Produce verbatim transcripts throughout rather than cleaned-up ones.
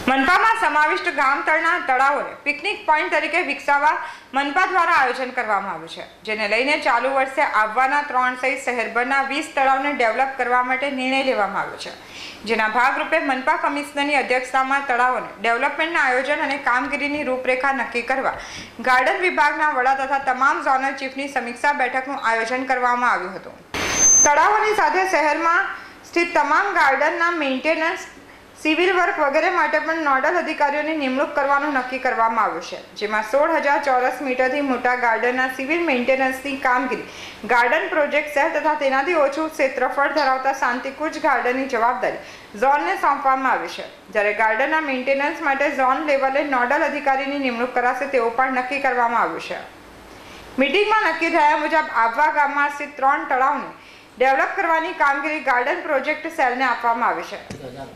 મનપામાં સમાવિષ્ટ ગામ તળના તળાવોને picnic point તરીકે વિકસાવવા મનપા દ્વારા આયોજન કરવામાં આવ્યું છે, જેને લઈને ચાલુ વર્ષે આવવાના ત્રણ સહિત શહેરભરના વીસ તળાવને ડેવલપ કરવા માટે નિર્ણય લેવામાં આવ્યો છે, જેના ભાગરૂપે મનપા કમિશનરની અધ્યક્ષતામાં તળાવોને ડેવલપમેન્ટના આયોજન અને કામગીરીની રૂપરેખા નક્કી કરવા ગાર્ડન વિભાગના વડા તથા તમામ ઝોનલ ચીફની સમીક્ષા બેઠકનું આયોજન કરવામાં આવ્યું હતું। તળાવોની સાથે શહેરમાં સ્થિત તમામ ગાર્ડનના મેન્ટેનન્સ, સિવિલ વર્ક વગેરે માટે પણ નોડલ અધિકારીઓની નિમણૂક કરવાનું નક્કી કરવામાં આવ્યું છે, જેમાં સોળ હજાર ચોરસ મીટરથી મોટા ગાર્ડનના સિવિલ મેન્ટેનન્સની કામગીરી ગાર્ડન પ્રોજેક્ટ સેલ તથા તેનાથી ઓછું ક્ષેત્રફળ ધરાવતા શાંતિકુંજ ગાર્ડનની જવાબદારી ઝોનને સોંપવામાં આવી છે, જ્યારે ગાર્ડનના મેન્ટેનન્સ માટે ઝોન લેવલે નોડલ અધિકારીની નિમણૂક કરાશે તેવું પણ નક્કી કરવામાં આવ્યું છે। મીટિંગમાં નક્કી થયા મુજબ આહવા ગામમાં સ્થિત ત્રણ તળાવને ડેવલપ કરવાની કામગીરી ગાર્ડન પ્રોજેક્ટ સેલને આપવામાં આવી છે।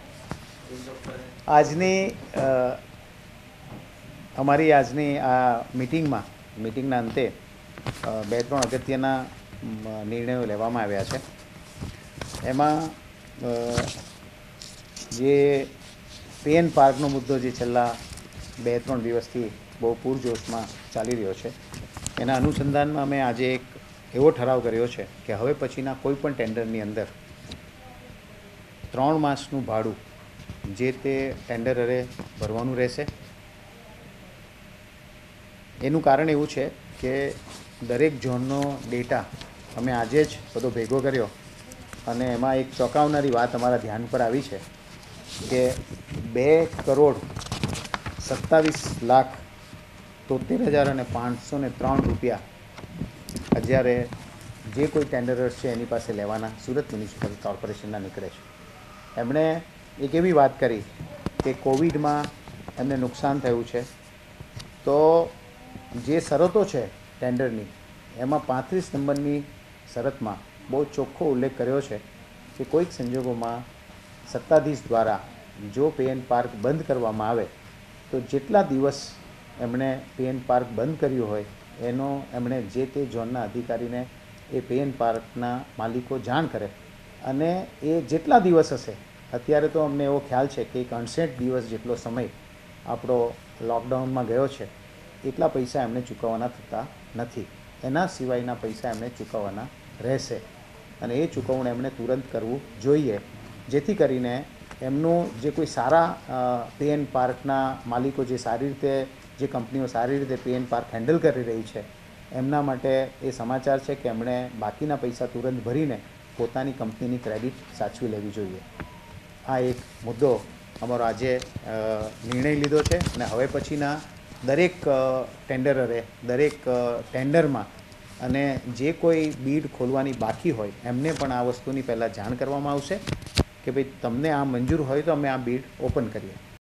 આજની અમારી આજની આ મીટિંગમાં મીટિંગના અંતે બે ત્રણ અગત્યના નિર્ણયો લેવામાં આવ્યા છે। એમાં જે પીએન પાર્કનો મુદ્દો જે છેલ્લા બે ત્રણ દિવસથી બહુ પૂરજોશમાં ચાલી રહ્યો છે, એના અનુસંધાનમાં અમે આજે એક એવો ઠરાવ કર્યો છે કે હવે પછીના કોઈ પણ ટેન્ડરની અંદર ત્રણ માસનું ભાડું જે તે ટેન્ડરરે ભરવાનું રહેશે। એનું કારણ એવું છે કે દરેક ઝોનનો ડેટા અમે આજે જ બધો ભેગો કર્યો અને એમાં એક ચોંકાવનારી વાત અમારા ધ્યાન પર આવી છે કે બે કરોડ સત્તાવીસ લાખ તોતેર હજાર અને પાંચસો ને ત્રણ રૂપિયા અત્યારે જે કોઈ ટેન્ડરર્સ છે એની પાસે લેવાના સુરત મ્યુનિસિપલ કોર્પોરેશનના નીકળે છે। એમણે એક એવી વાત કરી કે કોવિડમાં એમને નુકસાન થયું છે, તો જે શરતો છે ટેન્ડરની એમાં પાંત્રીસ નંબરની શરતમાં બહુ ચોખ્ખો ઉલ્લેખ કર્યો છે કે કોઈક સંજોગોમાં સત્તાધીશ દ્વારા જો પીએન પાર્ક બંધ કરવામાં આવે તો જેટલા દિવસ એમણે પીએન પાર્ક બંધ કર્યું હોય એનો એમણે જે તે ઝોનના અધિકારીને એ પીએન પાર્કના માલિકો જાણ કરે અને એ જેટલા દિવસ હશે, અત્યારે તો અમને એવો ખ્યાલ છે કે એક અડસઠ દિવસ જેટલો સમય આપણો લોકડાઉનમાં ગયો છે, એટલા પૈસા એમને ચૂકવવાના થતા નથી। એના સિવાયના પૈસા એમને ચૂકવવાના રહેશે અને એ ચૂકવણું એમણે તુરંત કરવું જોઈએ, જેથી કરીને એમનું જે કોઈ સારા પીએન પાર્કના માલિકો જે સારી રીતે જે કંપનીઓ સારી રીતે પીએન પાર્ક હેન્ડલ કરી રહી છે એમના માટે એ સમાચાર છે કે એમણે બાકીના પૈસા તુરંત ભરીને પોતાની કંપનીની ક્રેડિટ સાચવી લેવી જોઈએ। આ એક મુદ્દો અમારો આજે નિર્ણય લીધો છે અને હવે પછીના દરેક ટેન્ડરરે દરેક ટેન્ડરમાં અને જે કોઈ બીડ ખોલવાની બાકી હોય એમને પણ આ વસ્તુની પહેલાં જાણ કરવામાં આવશે કે ભાઈ તમને આ મંજૂર હોય તો અમે આ બીડ ઓપન કરીએ।